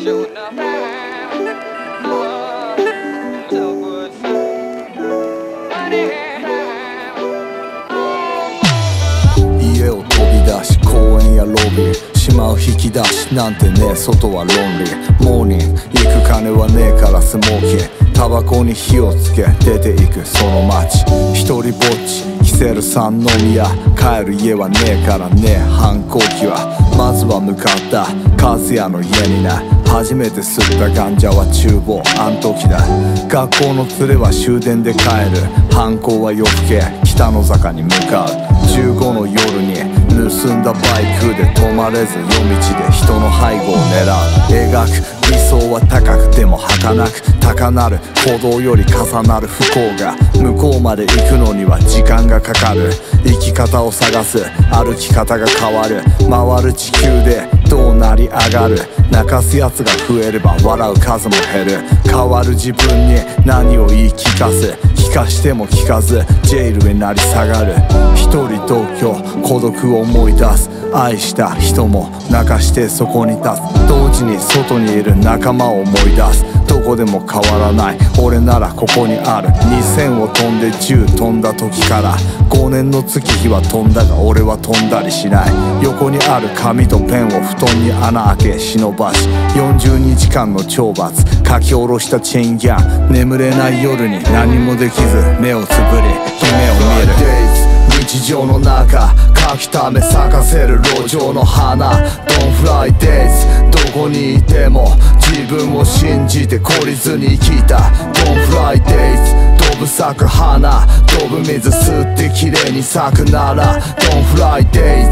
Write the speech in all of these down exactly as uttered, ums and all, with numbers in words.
家を飛び出し公園やロビー島を引き出しなんてね外はロンリーモーニング行く金はねえからスモーキータバコに火をつけ出ていくその街一人ぼっちキセル三宮帰る家はねえからね反抗期はまずは向かった和也の家にな初めて吸ったガンジャは厨房あん時だ学校の連れは終電で帰る犯行は夜更け北の坂に向かうじゅうごの夜に盗んだバイクで止まれず夜道で人の背後を狙う描く理想は高くても儚く高鳴る鼓動より重なる不幸が向こうまで行くのには時間がかかる生き方を探す歩き方が変わる回る地球でどう成り上がる泣かすやつが増えれば笑う数も減る変わる自分に何を言い聞かす聞かしても聞かずジェイルへなり下がる一人同居孤独を思い出す愛した人も泣かしてそこに立つ同時に外にいる仲間を思い出すどこでも変わらない俺ならここにあるにせんを飛んでじゅう飛んだ時からごねんの月日は飛んだが俺は飛んだりしない横にある紙とペンを布団に穴開け忍ばしよんじゅうにじかんの懲罰書き下ろしたチェーンギャン眠れない夜に何もできず目をつぶり夢を見る日常の中書きため咲かせる路上の花 Don't fly days どこにいても自分を信じて懲りずに生きた Don't fly days 飛ぶ咲く花飛ぶ水吸って綺麗に咲くなら Don't fly days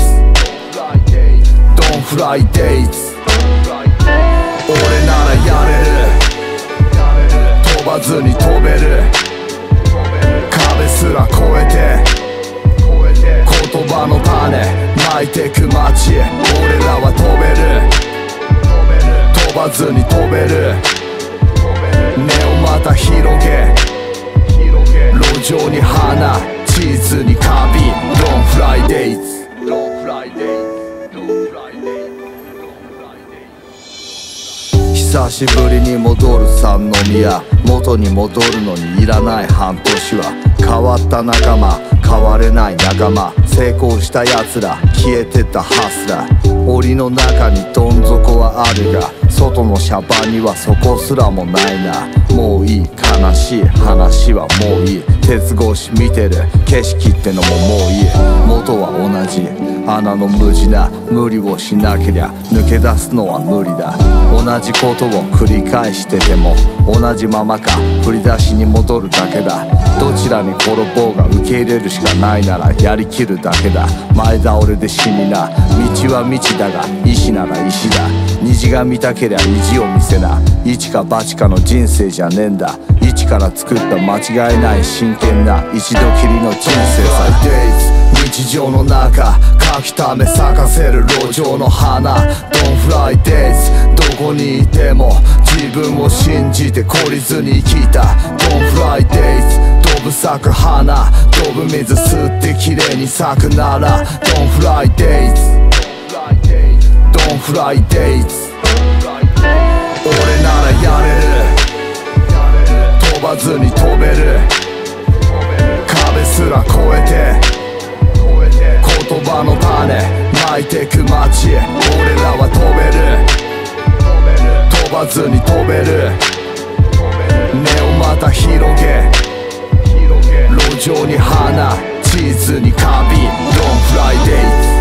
Don't fly days 俺ならやれる飛ばずに飛べる壁すら越えて言葉の種まいてく街へ俺らは飛べる飛ばずに飛べる根をまた広げ路上に花チーズにカビ Don't fly days Don't fly days Don't fly days 久しぶりに戻る三宮元に戻るのにいらない半年は変わった仲間変われない仲間成功した奴ら消えてったハスラー檻の中にどん底はあるが外のシャバにはそこすらもないなもういい悲しい話はもういい鉄格子見てる景色ってのももういい元は同じ穴の無地な無理をしなけりゃ抜け出すのは無理だ同じことを繰り返してても同じままか振り出しに戻るだけだどちらに転ぼうが受け入れるしかないならやりきるだけだ前倒れで死にな道は道だが石なら石だ虹が見たけりゃ意地を見せな一か八かの人生じゃねえんだ一から作った間違いない真剣な一度きりの人生さ日常の中書きため咲かせる路上の花 Don't fly days どこにいても自分を信じて懲りずに生きた Don't fly days 飛ぶ咲く花飛ぶ水吸って綺麗に咲くなら Don't fly days Don't fly days 俺ならやれる飛ばずに飛べる壁すら越えて言葉の種まいてく街へ俺らは飛べる飛ばずに飛べる根をまた広げ路上に花チーズにカビ Don't fly days